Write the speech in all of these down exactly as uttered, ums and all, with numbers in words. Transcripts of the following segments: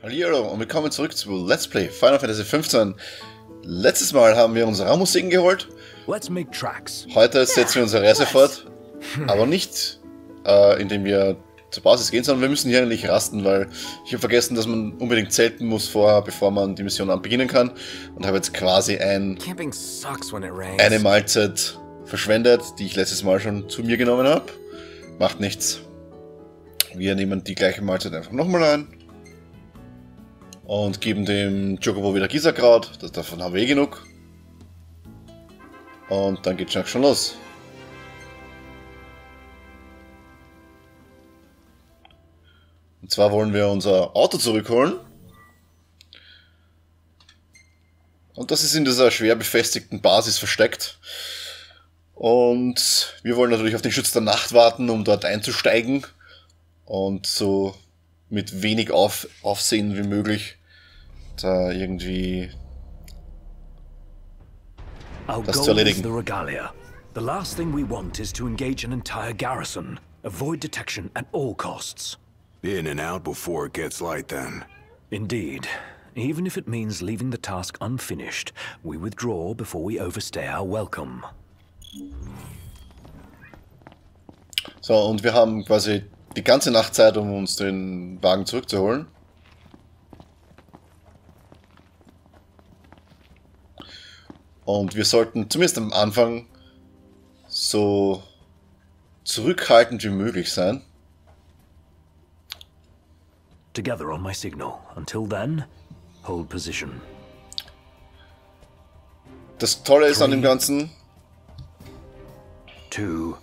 Hallo und willkommen zurück zu Let's Play Final Fantasy fünfzehn. Letztes Mal haben wir unsere Ramusiken geholt. Let's make tracks. Heute setzen wir unsere Reise fort, aber nicht äh, indem wir zur Basis gehen, sondern wir müssen hier eigentlich rasten, weil ich habe vergessen, dass man unbedingt zelten muss vorher, bevor man die Mission beginnen kann, und habe jetzt quasi ein, eine Mahlzeit verschwendet, die ich letztes Mal schon zu mir genommen habe. Macht nichts. Wir nehmen die gleiche Mahlzeit einfach nochmal ein. Und geben dem Chocobo wieder Gisakraut, das, davon haben wir eh genug. Und dann geht's schon los. Und zwar wollen wir unser Auto zurückholen. Und das ist in dieser schwer befestigten Basis versteckt. Und wir wollen natürlich auf den Schutz der Nacht warten, um dort einzusteigen. Und so mit wenig auf, Aufsehen wie möglich da irgendwie das zu erledigen. The regalia. The last thing we want is to engage an entire garrison. Avoid detection at all costs. In and out before it gets light then. Indeed. Even if it means leaving the task unfinished, we withdraw before we overstay our welcome. So, und wir haben quasi die ganze Nacht Zeit, um uns den Wagen zurückzuholen. Und wir sollten zumindest am Anfang so zurückhaltend wie möglich sein. Together on my signal. Until then, hold position. Das Tolle ist an dem Ganzen. Two.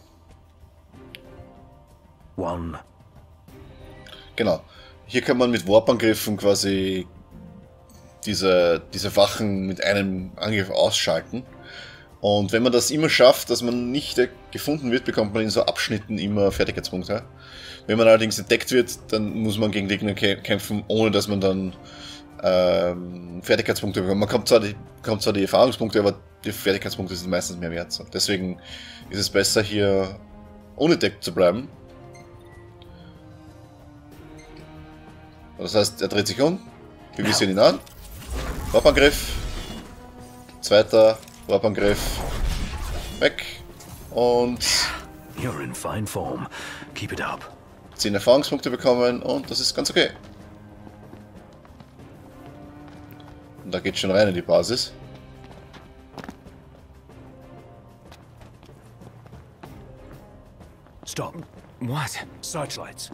One. Genau. Hier kann man mit Warp-Angriffen quasi diese, diese Wachen mit einem Angriff ausschalten. Und wenn man das immer schafft, dass man nicht gefunden wird, bekommt man in so Abschnitten immer Fertigkeitspunkte. Wenn man allerdings entdeckt wird, dann muss man gegen Gegner kämpfen, ohne dass man dann ähm, Fertigkeitspunkte bekommt. Man bekommt zwar, die, bekommt zwar die Erfahrungspunkte, aber die Fertigkeitspunkte sind meistens mehr wert. So. Deswegen ist es besser, hier unentdeckt zu bleiben. Das heißt, er dreht sich um, wir visieren ihn an, Warp-Angriff, zweiter Warp-Angriff, weg und You're in fine form. Keep it up. zehn Erfahrungspunkte bekommen und das ist ganz okay. Und da geht schon rein in die Basis. Stop. What? Searchlights.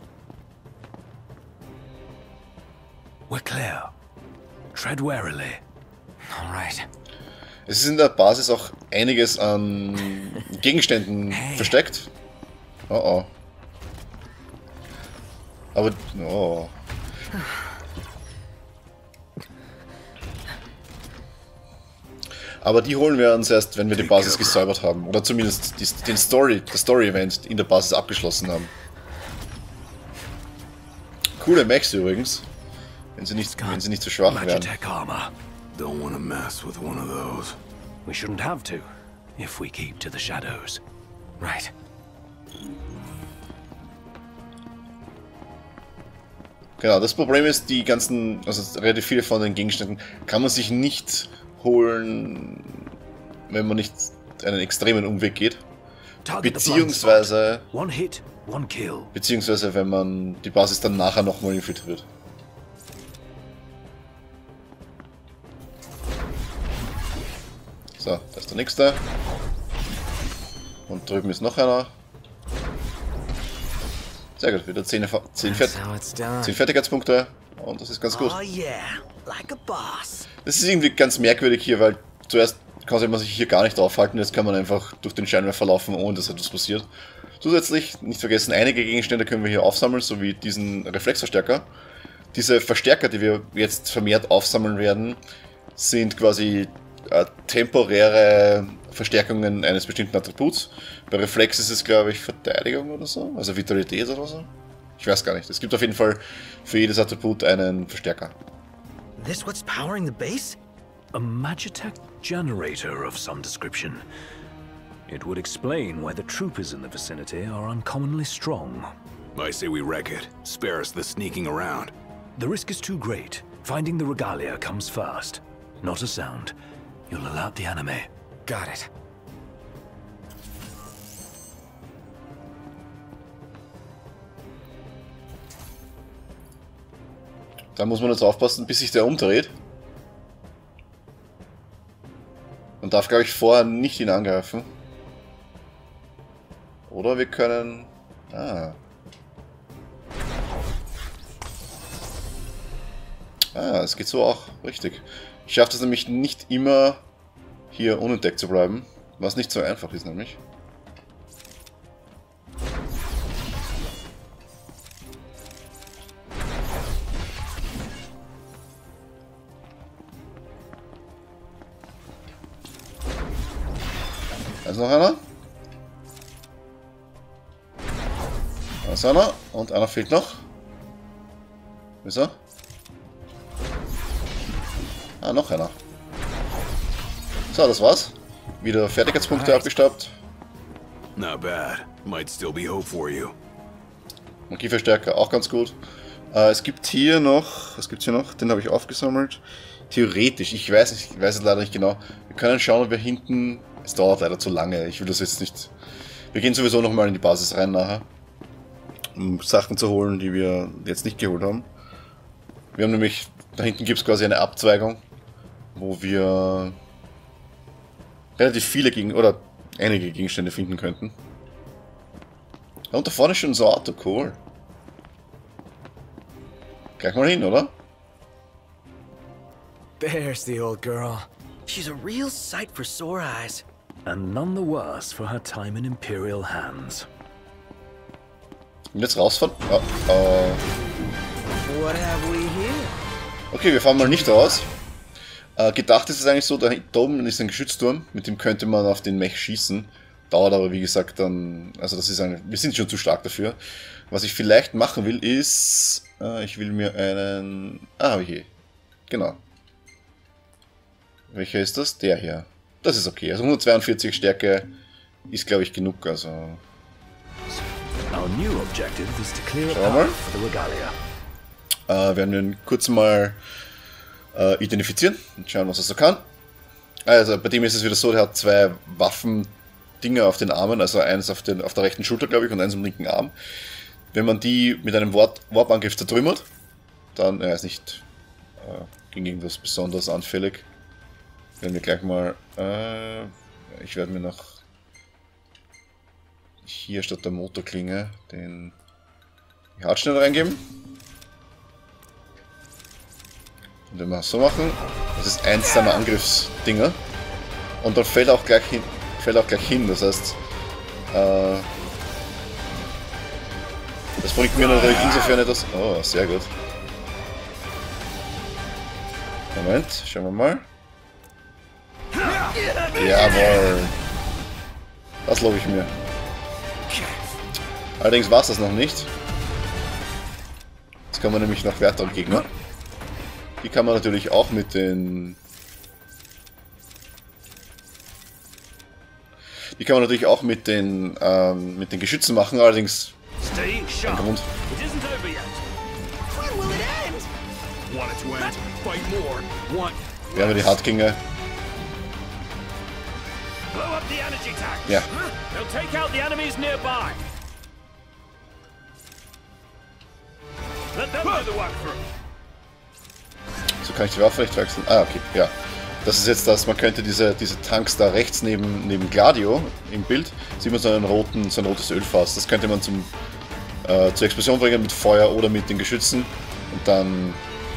We're clear. Tread warily. All right. Es ist in der Basis auch einiges an Gegenständen Hey. versteckt. Oh oh. Aber, oh. Aber die holen wir uns erst, wenn wir die Basis gesäubert haben. Oder zumindest die, den Story, das Story-Event in der Basis abgeschlossen haben. Coole Mechs übrigens. Wenn sie nicht, wenn sie nicht zu schwach werden. Magitech armor. Don't want to mess with one of those. We shouldn't have to, if we keep to the shadows. Right. Genau, das Problem ist, die ganzen, also relativ viele von den Gegenständen kann man sich nicht holen, wenn man nicht einen extremen Umweg geht. Target the blind spot. Beziehungsweise, One hit, one kill. beziehungsweise wenn man die Basis dann nachher nochmal infiltriert. So, da ist der nächste. Und drüben ist noch einer. Sehr gut, wieder zehn, zehn, zehn Fertigkeitspunkte. Und das ist ganz gut. Oh yeah, like a boss. Das ist irgendwie ganz merkwürdig hier, weil zuerst kann man sich hier gar nicht aufhalten. Jetzt kann man einfach durch den Scheinwerfer laufen, ohne dass etwas passiert. Zusätzlich, nicht vergessen, einige Gegenstände können wir hier aufsammeln, so wie diesen Reflexverstärker. Diese Verstärker, die wir jetzt vermehrt aufsammeln werden, sind quasi äh, temporäre Verstärkungen eines bestimmten Attributs. Bei Reflex ist es, glaube ich, Verteidigung oder so, also Vitalität oder so. Ich weiß gar nicht. Es gibt auf jeden Fall für jedes Attribut einen Verstärker. This what's powering the base? A Magitech generator of some description. It would explain why the troopers in the vicinity are uncommonly strong. I say we wreck it. Spare us the sneaking around. The risk is too great. Finding the regalia comes first. Not a sound. You'll alert the anime. Got it. Da muss man jetzt aufpassen, bis sich der umdreht. Man darf, glaube ich, vorher nicht ihn angreifen. Oder wir können... Ah. Ah, es geht so auch. Richtig. Ich schaffe es nämlich nicht immer, hier unentdeckt zu bleiben. Was nicht so einfach ist, nämlich. Da ist noch einer. Da ist einer. Und einer fehlt noch. Wo ist er? Ah, noch einer. So, das war's. Wieder Fertigkeitspunkte abgestaubt. Not bad. Might still be hope for you. Magieverstärker, auch ganz gut. Äh, es gibt hier noch... Was gibt's hier noch? Den habe ich aufgesammelt. Theoretisch, ich weiß nicht, ich weiß es leider nicht genau. Wir können schauen, ob wir hinten... Es dauert leider zu lange, ich will das jetzt nicht... Wir gehen sowieso nochmal in die Basis rein nachher. Um Sachen zu holen, die wir jetzt nicht geholt haben. Wir haben nämlich... Da hinten gibt es quasi eine Abzweigung, wo wir relativ viele Gegen oder einige Gegenstände finden könnten. Und da vorne ist schon so ein Auto, cool. Gleich mal hin, oder? There's the old girl. She's a real sight for sore eyes. And none the worse for her time in Imperial hands. Und jetzt rausfahren? Oh, oh. What have we here? Okay, wir fahren mal nicht raus. Äh, gedacht ist es eigentlich so, da, da oben ist ein Geschützturm, mit dem könnte man auf den Mech schießen. Dauert aber wie gesagt dann, also das ist eine, wir sind schon zu stark dafür. Was ich vielleicht machen will ist, äh, ich will mir einen, ah, habe ich hier, genau. Welcher ist das? Der hier. Das ist okay, also hundertzweiundvierzig Stärke ist glaube ich genug, also. Our new objective is to clear a Schauen wir mal. path for the regalia. Äh, werden wir ihn kurz mal äh, identifizieren und schauen, was er so kann. Also bei dem ist es wieder so, der hat zwei Waffendinger auf den Armen, also eins auf, den, auf der rechten Schulter, glaube ich, und eins am linken Arm. Wenn man die mit einem Warp-Angriff zertrümmert, dann, er ist nicht äh, gegen irgendwas besonders anfällig. Werden wir gleich mal, äh, ich werde mir noch hier statt der Motorklinge den die Hartschnell reingeben. Und wenn wir das so machen, das ist eins seiner Angriffsdinger. Und dann fällt auch gleich hin, fällt auch gleich hin. Das heißt, äh, das bringt mir natürlich insofern etwas. Oh, sehr gut. Moment, schauen wir mal. Jawohl. Das lobe ich mir. Allerdings war es das noch nicht. Jetzt kommen wir nämlich noch weitere Gegner. Die kann man natürlich auch mit den... Die kann man natürlich auch mit den, ähm, mit den Geschützen machen, allerdings... Stay sharp. Grund. It isn't over yet. When will it end? Want it to end? Fight more. Want... Wir haben die Hartgänge. Blow up the energy tank. Ja. They'll take out the enemies nearby. Let them do the work for us. So kann ich die Waffe vielleicht wechseln. Ah, okay, ja. Das ist jetzt das, man könnte diese, diese Tanks da rechts neben, neben Gladio im Bild, sieht man so einen roten, so ein rotes Ölfass. Das könnte man zum, äh, zur Explosion bringen mit Feuer oder mit den Geschützen. Und dann,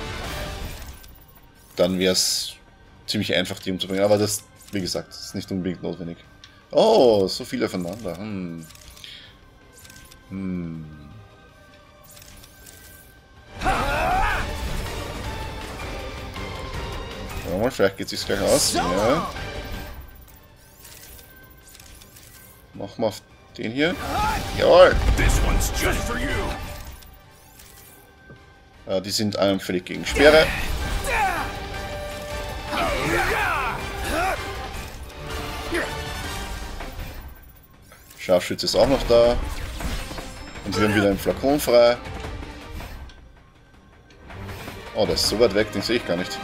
dann wäre es ziemlich einfach, die umzubringen. Aber das, wie gesagt, ist nicht unbedingt notwendig. Oh, so viele aufeinander. Hm. Hm. Mal, vielleicht geht es sich gleich aus. Ja. Machen wir auf den hier. Jawohl! This one's just for you. Äh, die sind anfällig gegen Speere. Scharfschütze ist auch noch da. Und wir haben wieder einen Flakon frei. Oh, der ist so weit weg, den sehe ich gar nicht.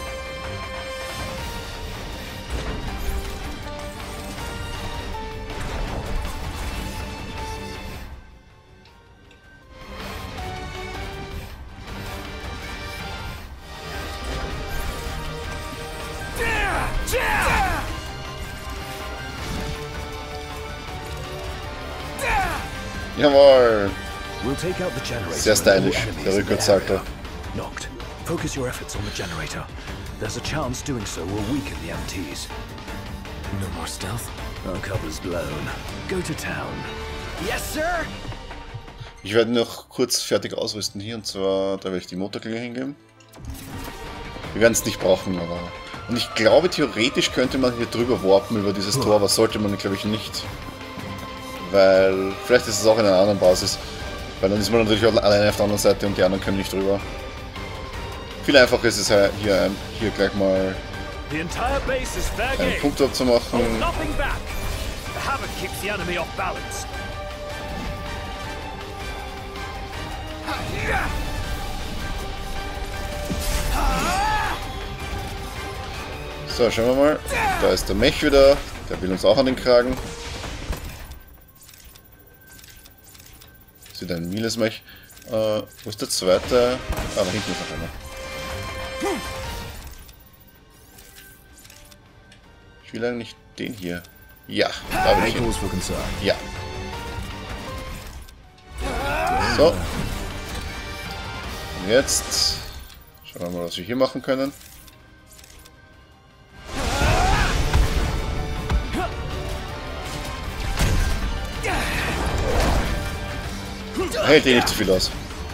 Jawohl! We'll take out the generator. Sehr stylisch, der Rückwärtssalto. Knocked. Focus your efforts on the generator. There's a chance doing so will weaken the M Ts. No more stealth? Our cover's blown. Go to town. Yes, sir! Ich werde noch kurz fertig ausrüsten hier, und zwar, da werde ich die Motorklinge hingeben. Wir werden es nicht brauchen, aber... Und ich glaube, theoretisch könnte man hier drüber warpen über dieses Tor, aber sollte man, glaube ich, nicht. Weil, vielleicht ist es auch in einer anderen Basis. Weil dann ist man natürlich auch alleine auf der anderen Seite und die anderen können nicht drüber. Viel einfacher ist es hier, hier gleich mal einen Punkt abzumachen. So, schauen wir mal. Da ist der Mech wieder. Der will uns auch an den Kragen. Das ist wieder ein Miles-Mech. Äh, wo ist der zweite? Ah, da hinten ist noch einer. Ich will eigentlich den hier. Ja, da will ich ihn. Ja. So. Und jetzt schauen wir mal, was wir hier machen können. Hält eh nicht zu viel aus.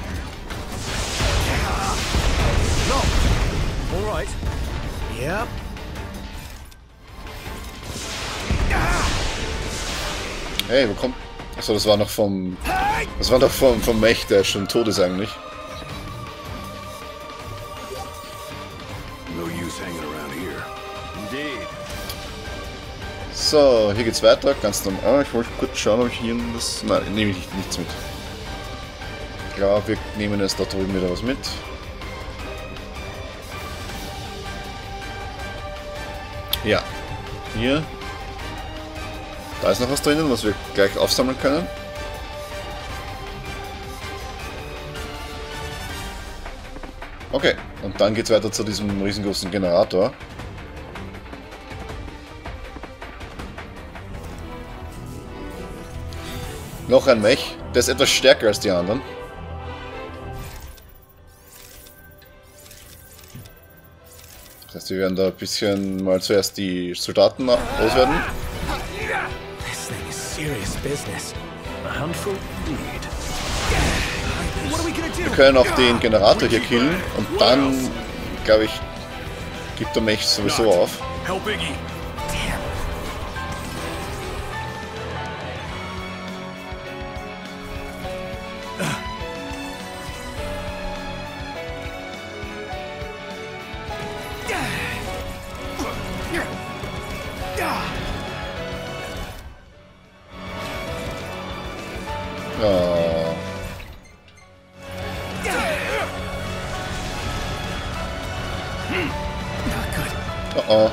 Alright. Yep. Hey, wo kommt... Achso, das war noch vom... Das war doch vom, vom Mech, der schon tot ist eigentlich. No use hanging around here. Indeed. So, hier geht's weiter, ganz normal. Ah, ich wollte kurz schauen, ob ich hier das... Nein, nehme ich nichts mit. Ich glaube, wir nehmen jetzt da drüben wieder was mit. Ja. Hier. Da ist noch was drinnen, was wir gleich aufsammeln können. Okay, und dann geht's weiter zu diesem riesengroßen Generator. Noch ein Mech, der ist etwas stärker als die anderen. Das heißt, wir werden da ein bisschen mal zuerst die Soldaten loswerden. This thing is serious business. A handful indeed. What are we gonna do? Wir können auch den Generator hier killen und dann, glaube ich, gibt der Mech sowieso auf. Help Iggy. Oh. Oh oh.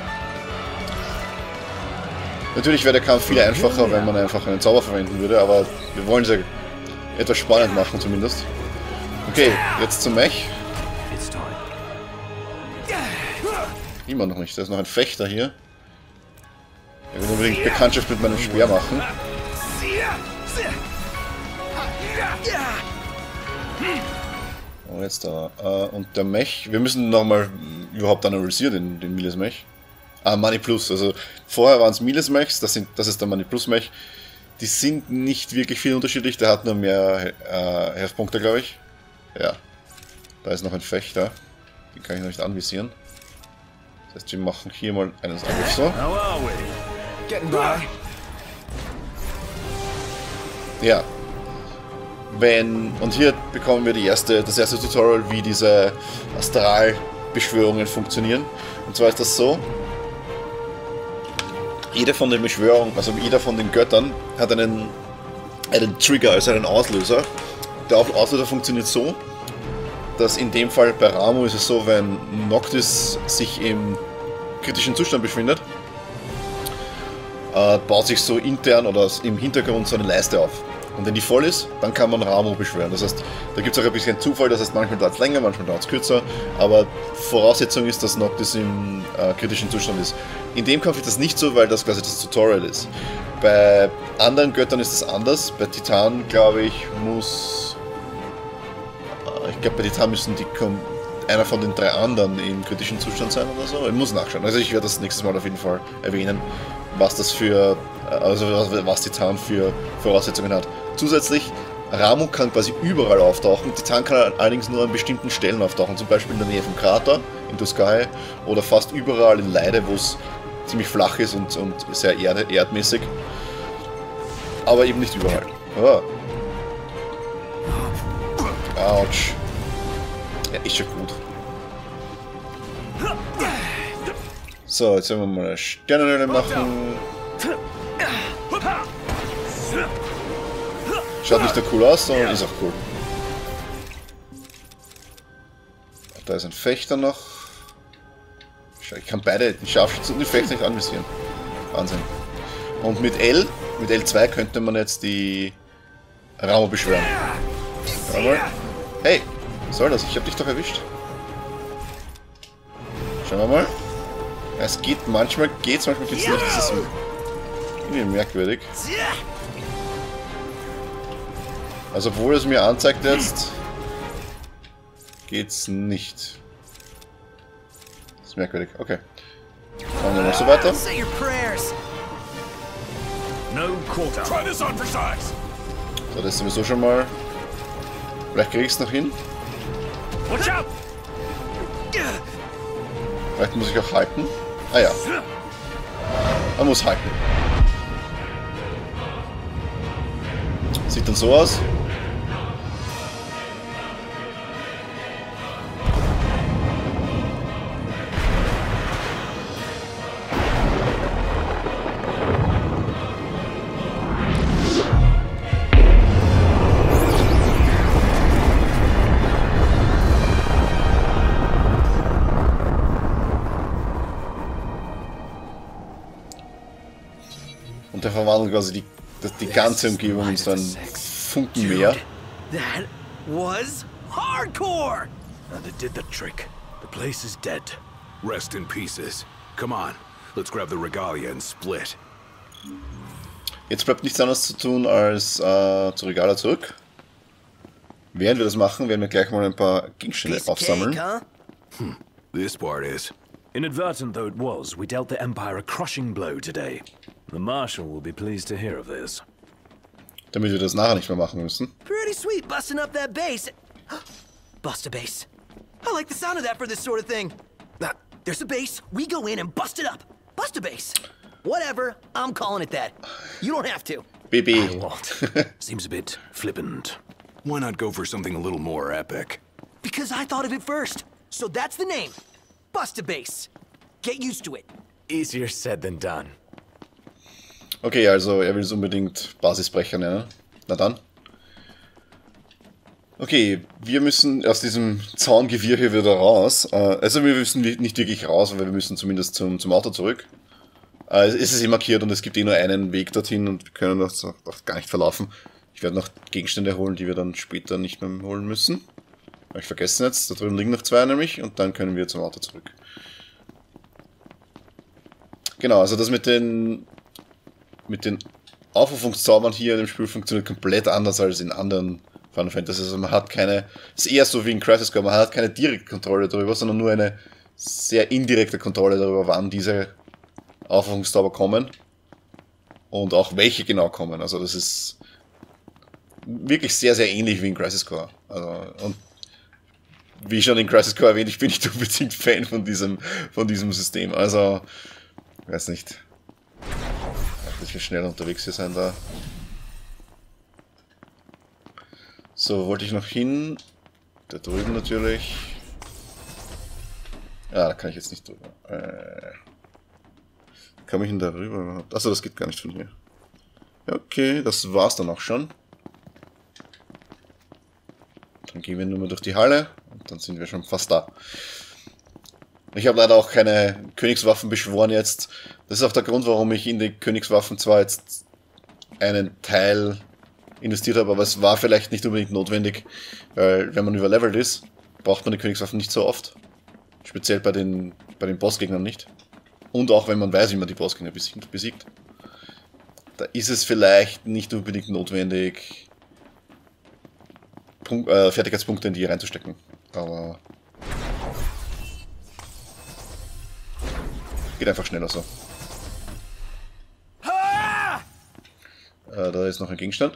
Natürlich wäre der Kampf viel einfacher, wenn man einfach einen Zauber verwenden würde, aber wir wollen es ja etwas spannend machen zumindest. Okay, jetzt zum Mech. It's time. Immer noch nicht, da ist noch ein Fechter hier. Er will unbedingt Bekanntschaft mit meinem Speer machen. Und jetzt da. Äh, und der Mech. Wir müssen nochmal überhaupt analysieren, den, den Miles-Mech. Ah, Mani Plus. Also vorher waren es Miles-Mechs, das, das ist der Mani Plus-Mech. Die sind nicht wirklich viel unterschiedlich, der hat nur mehr äh, Herzpunkte, glaube ich. Ja. Da ist noch ein Fechter. Den kann ich noch nicht anvisieren. Das heißt, wir machen hier mal einen Angriff so. How are we? Getting by. Ja. Wenn, und hier bekommen wir die erste, das erste Tutorial, wie diese Astralbeschwörungen funktionieren. Und zwar ist das so: Jede von den Beschwörungen, also jeder von den Göttern hat einen, einen Trigger, also einen Auslöser. Der Auslöser funktioniert so, dass in dem Fall bei Ramuh ist es so, wenn Noctis sich im kritischen Zustand befindet, äh, baut sich so intern oder im Hintergrund so eine Leiste auf. Und wenn die voll ist, dann kann man Ramuh beschwören. Das heißt, da gibt es auch ein bisschen Zufall, das heißt, manchmal dauert es länger, manchmal dauert es kürzer, aber Voraussetzung ist, dass Noctis im äh, kritischen Zustand ist. In dem Kampf ist das nicht so, weil das quasi das Tutorial ist. Bei anderen Göttern ist das anders. Bei Titan, glaube ich, muss... Äh, ich glaube, bei Titan müssen die... einer von den drei anderen im kritischen Zustand sein oder so. Ich muss nachschauen. Also ich werde das nächstes Mal auf jeden Fall erwähnen, was das für... Also was Titan für Voraussetzungen hat. Zusätzlich, Ramuh kann quasi überall auftauchen. Titan kann allerdings nur an bestimmten Stellen auftauchen. Zum Beispiel in der Nähe vom Krater, in Duscae, oder fast überall in Leide, wo es ziemlich flach ist und, und sehr erde, erdmäßig. Aber eben nicht überall. Oh. Autsch. Ja, ist schon gut. So, jetzt werden wir mal eine Sternenhöhle machen. Schaut nicht so cool aus, sondern ist auch cool. Da ist ein Fechter noch. Ich kann beide, den Scharfschützen und den Fechter nicht anvisieren. Wahnsinn. Und mit L, mit L zwei könnte man jetzt die Ramuh beschwören. Schau mal. Hey, was soll das? Ich hab dich doch erwischt. Schauen wir mal. Es geht, manchmal geht's, manchmal geht's nicht. Das ist irgendwie merkwürdig. Also obwohl es mir anzeigt jetzt, geht's nicht. Das ist merkwürdig. Okay. Machen wir noch so weiter. So, das ist sowieso schon mal. Vielleicht krieg ich's noch hin. Vielleicht muss ich auch halten. Ah ja. Man muss halten. Sieht dann so aus. Und der verwandelt quasi die, die ganze Umgebung in so ein Funkenmeer. That was hardcore! And it did the trick. The place is dead. Rest in pieces. Come on, let's grab the regalia and split. Jetzt bleibt nichts anderes zu tun, als äh, zur Regalia zurück. Während wir das machen, werden wir gleich mal ein paar Gegenstände aufsammeln. Hm, this part is. Inadvertent though it was, we dealt the Empire a crushing blow today. The Marshal will be pleased to hear of this. Damit wir das nachher nicht mehr machen müssen. Pretty sweet busting up that base. Bust a base. I like the sound of that for this sort of thing. Uh, there's a base, we go in and bust it up. Bust a base. Whatever, I'm calling it that. You don't have to. Baby. I won't. Seems a bit flippant. Why not go for something a little more epic? Because I thought of it first. So that's the name. Bust a base. Get used to it. Easier said than done. Okay, also er will es unbedingt Basisbrecher nennen. Na dann. Okay, wir müssen aus diesem Zaungewirr hier wieder raus. Also wir müssen nicht wirklich raus, aber wir müssen zumindest zum, zum Auto zurück. Es ist eh markiert und es gibt eh nur einen Weg dorthin und wir können das auch gar nicht verlaufen. Ich werde noch Gegenstände holen, die wir dann später nicht mehr holen müssen. Habe ich vergessen jetzt, da drüben liegen noch zwei nämlich und dann können wir zum Auto zurück. Genau, also das mit den mit den Aufrufungszaubern hier in dem Spiel funktioniert komplett anders als in anderen Final Fantasy. Also man hat keine, es ist eher so wie in Crisis Core, man hat keine direkte Kontrolle darüber, sondern nur eine sehr indirekte Kontrolle darüber, wann diese Aufrufungszauber kommen und auch welche genau kommen. Also das ist wirklich sehr, sehr ähnlich wie in Crisis Core. Also, und wie schon in Crisis Core erwähnt, ich bin nicht unbedingt Fan von diesem, von diesem System. Also, weiß nicht. Dass wir schnell unterwegs hier sein da. So, wollte ich noch hin? Da drüben natürlich. Ja, da kann ich jetzt nicht drüber. Äh, kann ich denn da rüber überhaupt? Achso, das geht gar nicht von hier. Okay, das war's dann auch schon. Dann Dann gehen wir nur mal durch die Halle und dann sind wir schon fast da. Ich habe leider auch keine Königswaffen beschworen jetzt. Das ist auch der Grund, warum ich in die Königswaffen zwar jetzt einen Teil investiert habe, aber es war vielleicht nicht unbedingt notwendig, weil wenn man überlevelt ist, braucht man die Königswaffen nicht so oft. Speziell bei den, bei den Bossgegnern nicht. Und auch wenn man weiß, wie man die Bossgegner besiegt. Da ist es vielleicht nicht unbedingt notwendig, Punkt, äh, Fertigkeitspunkte in die reinzustecken. Aber geht einfach schneller so. Äh, da ist noch ein Gegenstand.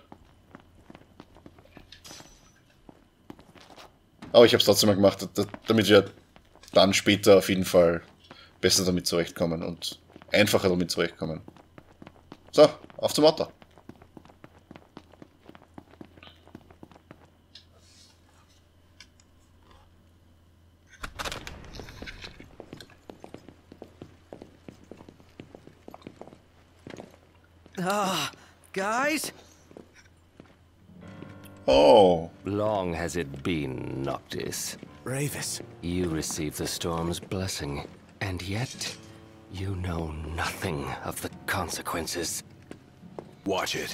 Aber ich habe es trotzdem mal gemacht, damit wir dann später auf jeden Fall besser damit zurechtkommen und einfacher damit zurechtkommen. So, auf zum Auto. Ah, guys? Oh. Long has it been, Noctis. Ravis. You received the storm's blessing, and yet you know nothing of the consequences. Watch it.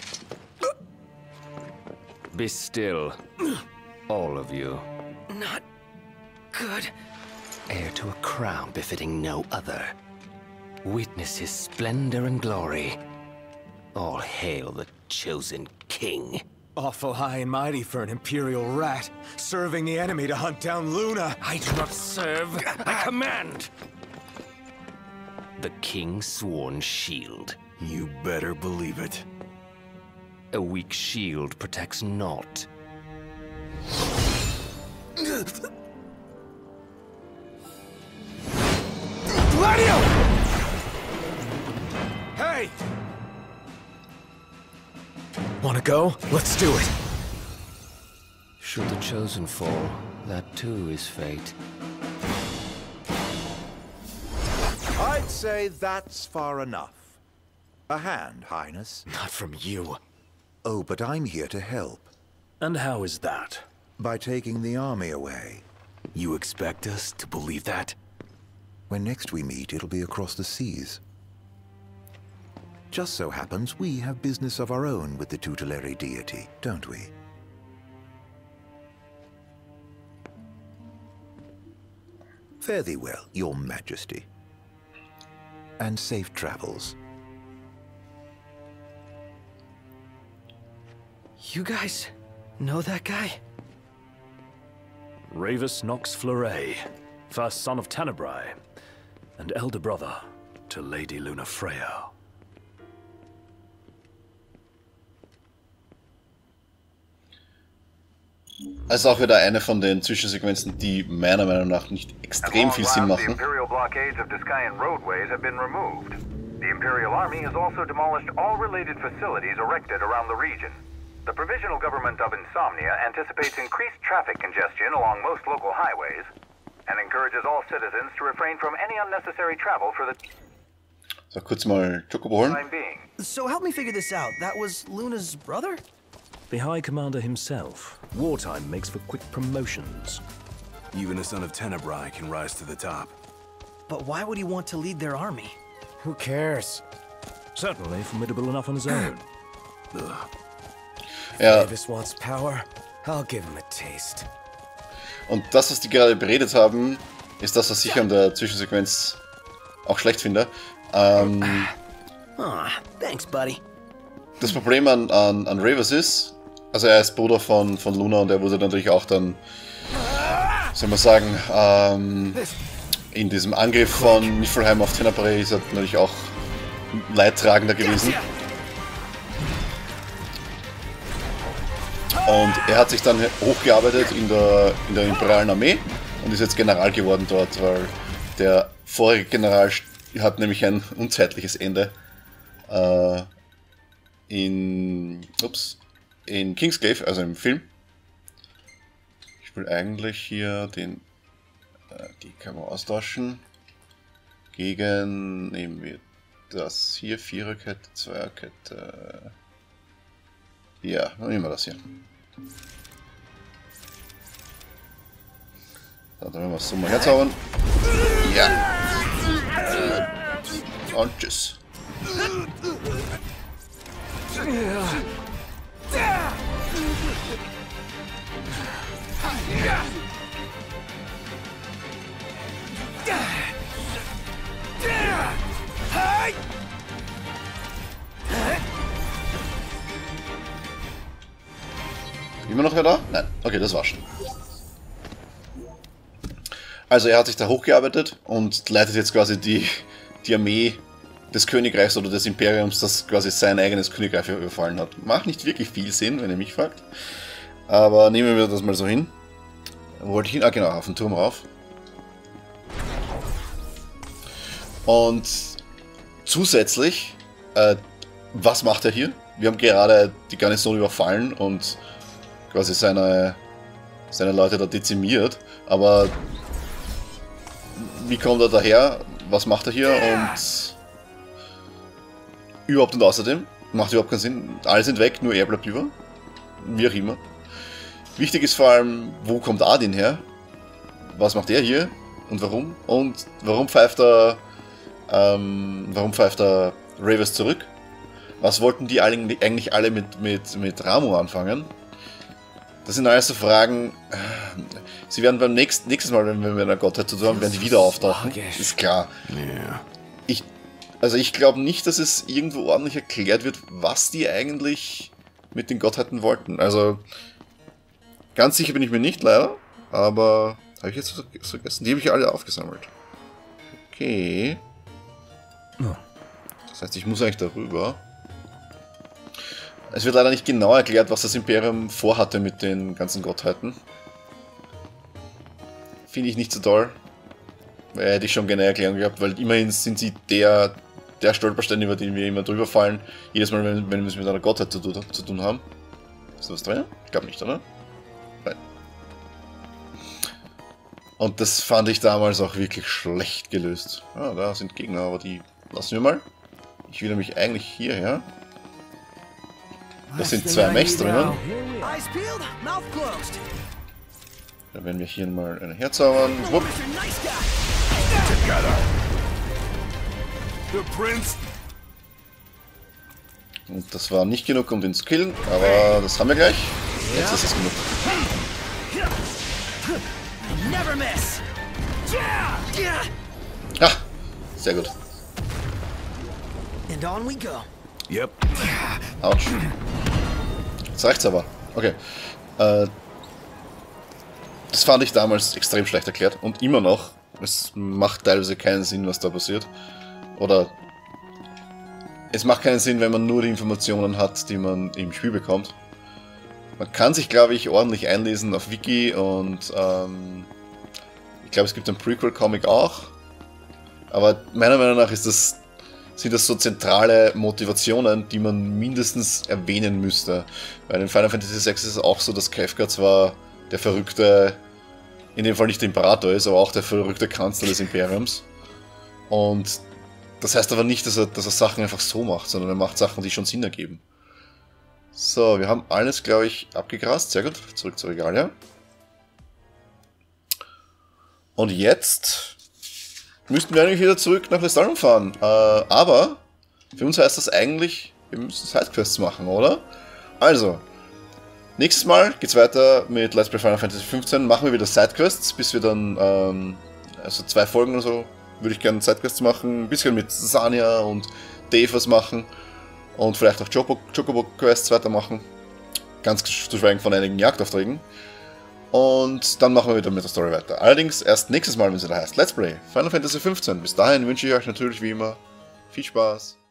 Be still, all of you. Not good. Heir to a crown befitting no other. Witness his splendor and glory. All hail the chosen king. Awful high and mighty for an Imperial rat, serving the enemy to hunt down Luna. I do not serve, I command! The king's sworn shield. You better believe it. A weak shield protects naught. Gladio! Hey! Wanna go? Let's do it. Should the chosen fall, that too is fate. I'd say that's far enough. A hand, Highness. Not from you. Oh, but I'm here to help. And how is that? By taking the army away. You expect us to believe that? When next we meet, it'll be across the seas. Just so happens we have business of our own with the tutelary deity, don't we? Fare thee well, your majesty. And safe travels. You guys know that guy? Ravis Nox Fleuret, first son of Tenebrae, and elder brother to Lady Lunafreya. Also auch wieder eine von den Zwischensequenzen, die meiner Meinung nach nicht extrem viel Sinn The machen. Imperial blockades of Discayan roadways have been removed. The Imperial Army has also demolished all related facilities erected around the region. The Provisional Government of Insomnia anticipates increased traffic congestion along most local highways and encourages all citizens to refrain from any unnecessary travel for the So, kurz mal Chocobo holen. time being. So help me figure this out. That was Luna's brother? The High Commander himself. Wartime makes for quick promotions. Even a son of Tenebrae can rise to the top. But why would he want to lead their army? Who cares? Certainly formidable enough on his own. Ugh. Ja, Ravis wants power. I'll give him a taste. und das, was die gerade beredet haben, ist das, was ich an der Zwischensequenz auch schlecht finde. Ähm, Ah, thanks, buddy. das Problem an, an, an Ravis ist, also er ist Bruder von, von Luna und er wurde natürlich auch dann, soll man sagen, ähm, in diesem Angriff von Niflheim auf Tenebrae ist er natürlich auch Leidtragender gewesen. Und er hat sich dann hochgearbeitet in der, in der imperialen Armee und ist jetzt General geworden dort, weil der vorige General hat nämlich ein unzeitliches Ende. Äh, in, ups, in Kingsglaive, also im Film. Ich will eigentlich hier den, äh, die kann man austauschen gegen, nehmen wir das hier, Viererkette, Zweierkette. Ja, dann nehmen wir das hier. Dann werden wir es so mal herzaubern. Ja. Und tschüss. Immer noch wer da? Nein. Okay, das war's schon. Also er hat sich da hochgearbeitet und leitet jetzt quasi die, die Armee des Königreichs oder des Imperiums, das quasi sein eigenes Königreich überfallen hat. Macht nicht wirklich viel Sinn, wenn ihr mich fragt. Aber nehmen wir das mal so hin. Wo wollte ich hin? Ah genau, auf den Turm rauf. Und zusätzlich, äh, was macht er hier? Wir haben gerade die Garnison überfallen und quasi seine, seine Leute da dezimiert. Aber wie kommt er daher? Was macht er hier? Und überhaupt und außerdem macht überhaupt keinen Sinn. Alle sind weg, nur er bleibt über. Wie auch immer. Wichtig ist vor allem, wo kommt Adin her? Was macht er hier? Und warum? Und warum pfeift er, ähm, warum pfeift er Ravers zurück? Was wollten die eigentlich alle mit, mit, mit Ramuh anfangen? Das sind alles so Fragen. Sie werden beim nächsten nächstes Mal, wenn wir mit einer Gottheit zu tun haben, werden die wieder auftauchen. Ist klar. Ich, also ich glaube nicht, dass es irgendwo ordentlich erklärt wird, was die eigentlich mit den Gottheiten wollten. Also ganz sicher bin ich mir nicht, leider. Aber habe ich jetzt vergessen? Die habe ich alle aufgesammelt. Okay. Das heißt, ich muss eigentlich darüber. Es wird leider nicht genau erklärt, was das Imperium vorhatte mit den ganzen Gottheiten. Finde ich nicht so toll. Weil hätte ich schon gerne eine Erklärung gehabt, weil immerhin sind sie der, der Stolperstein, über den wir immer drüber fallen. Jedes Mal, wenn, wenn wir es mit einer Gottheit zu, zu tun haben. Ist da was drin? Ich glaube nicht, oder? Nein. Und das fand ich damals auch wirklich schlecht gelöst. Ah, da sind Gegner, aber die lassen wir mal. Ich will nämlich eigentlich hierher. Das sind zwei Mechs drinnen. Dann werden wir hier mal einen herzaubern. Wupp. Und das war nicht genug, um den zu killen, aber das haben wir gleich. Jetzt ist es genug. Ah, sehr gut. Yep. Autsch. Jetzt reicht's aber. Okay. Äh, das fand ich damals extrem schlecht erklärt. Und immer noch. Es macht teilweise keinen Sinn, was da passiert. Oder es macht keinen Sinn, wenn man nur die Informationen hat, die man im Spiel bekommt. Man kann sich, glaube ich, ordentlich einlesen auf Wiki und ähm, ich glaube, es gibt einen Prequel-Comic auch. Aber meiner Meinung nach ist das sind das so zentrale Motivationen, die man mindestens erwähnen müsste. Weil in Final Fantasy sechs ist es auch so, dass Kefka zwar der verrückte, in dem Fall nicht der Imperator ist, aber auch der verrückte Kanzler des Imperiums. Und das heißt aber nicht, dass er, dass er Sachen einfach so macht, sondern er macht Sachen, die schon Sinn ergeben. So, wir haben alles, glaube ich, abgegrast. Sehr gut, zurück zur Regalia. Und jetzt müssten wir eigentlich wieder zurück nach Lestallum fahren. Äh, aber für uns heißt das eigentlich, wir müssen Sidequests machen, oder? Also, nächstes Mal geht's weiter mit Let's Play Final Fantasy fünfzehn. Machen wir wieder Sidequests, bis wir dann, ähm, also zwei Folgen oder so, würde ich gerne Sidequests machen. Ein bisschen mit Sania und Dave was machen. Und vielleicht auch Chocobo-Quests weitermachen. Ganz zu schweigen von einigen Jagdaufträgen. Und dann machen wir wieder mit der Story weiter. Allerdings erst nächstes Mal, wenn es wieder heißt Let's Play Final Fantasy fünfzehn. Bis dahin wünsche ich euch natürlich wie immer viel Spaß.